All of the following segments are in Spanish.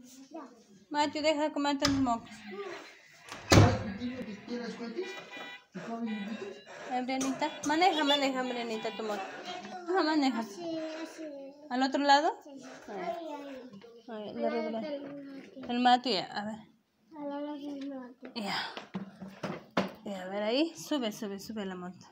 Matthew, deja de comerte los mocos. Brianita, maneja, Brianita, tu moto. Ajá, maneja. ¿Al otro lado? El Matthew, ya, a ver. Ya. A ver, ahí, sube la moto.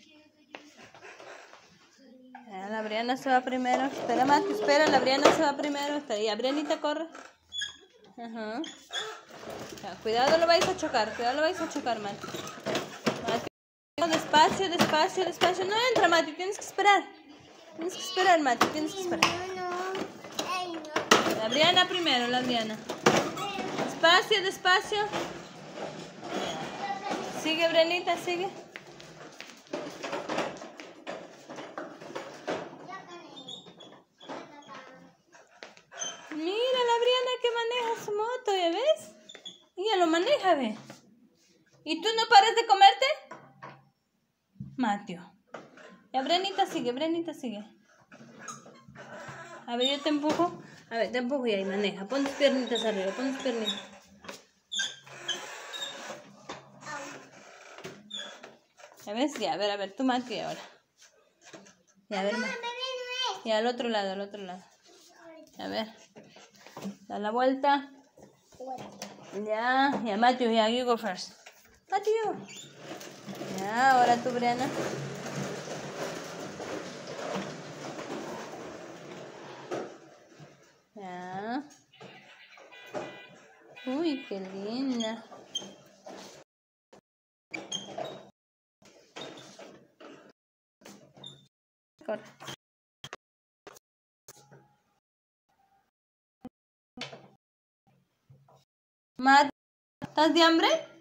Ya, la Briana se va primero. Espera, Matthew, espera, la Briana se va primero. Ya, Brianita, corre. Ajá. Ya, cuidado, lo vais a chocar, Matthew. Despacio. No entra, Matthew, tienes que esperar. Matthew, La Briana primero, la Briana. Despacio. Sigue, Brianita, sigue. Mira la Briana que maneja su moto, ¿ya ves? Ella lo maneja, ¿ve? ¿Y tú no paras de comerte? Mateo. Ya, Brianita sigue. A ver, yo te empujo. Y ahí maneja. Pon tus piernitas arriba, ¿Ya ves? Ya, a ver, tú Mateo ahora. Ya, a ver, ya, al otro lado. A ver. Da la vuelta. Ya, Matthew, you go first. Matthew. Ya, ahora tú, Briana. Ya. Uy, qué linda. Corre. Matt, ¿estás de hambre?